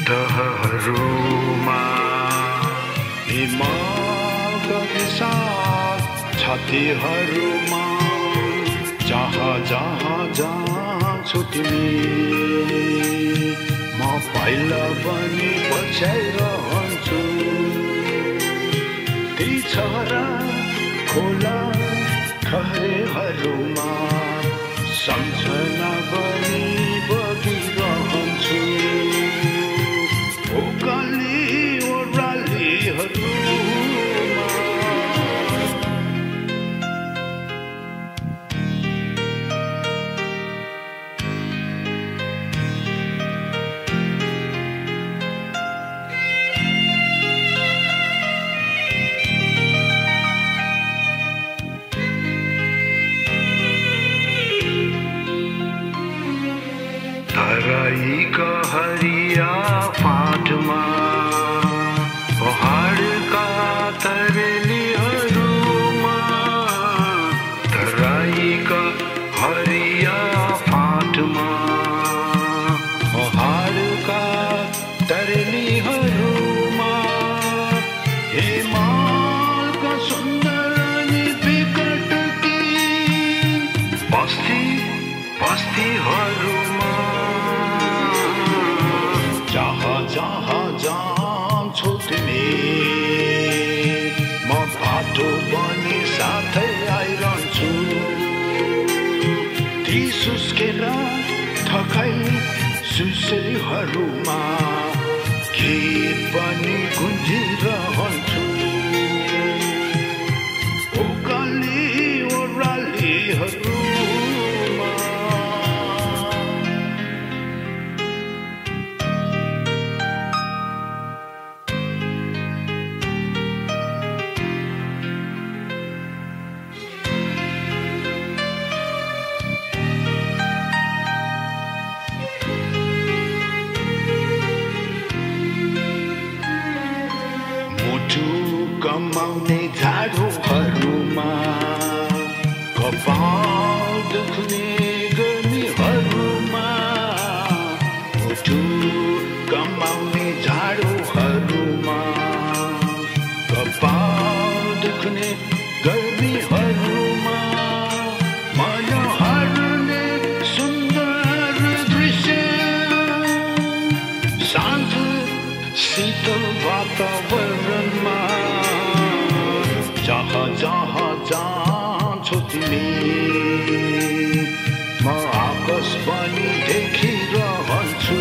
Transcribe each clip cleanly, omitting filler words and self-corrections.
तहरुमा हिमालका विशाल छातीहरूमा जहाँ जहाँ जान्छु तिमी म पहिला पनि पछ्याइरहन्छु ती छहरा खोला खरेहरूमा सम्झना बनी बगिरहन्छु ओकाली ओह्रालीहरूमा तराईका हरिया फाँटमा पहाडका तरेलीहरूमा तराईका हरिया फाँटमा पहाडका तरेलीहरूमा हिमालका सुन्दर अनि विकटकी बस्तीहरूमा जहाँ जहाँ जान्छु तिमी म बाटो बनी साथै आइरहन्छु ती सुस्केला थकाइ सुसेलीहरूमा गीत पनि गुन्जिरहन्छु ओकाली ओह्रालीहरूमा कमाउने झाडुहरूमा कपाल दुख्ने गर्मीहरूमा मुटु कमाउने झाडुहरूमा कपाल दुख्ने गर्मीहरूमा मन हर्ने सुन्दर दृश्य शान्त शीतल वातावरणमा जहाँ जहाँ जान्छु तिमी म आकाश पनि देखिरहन्छु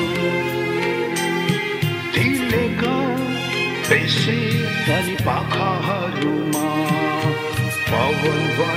तिलेका पेशी अनि पाखाहरूमा पवन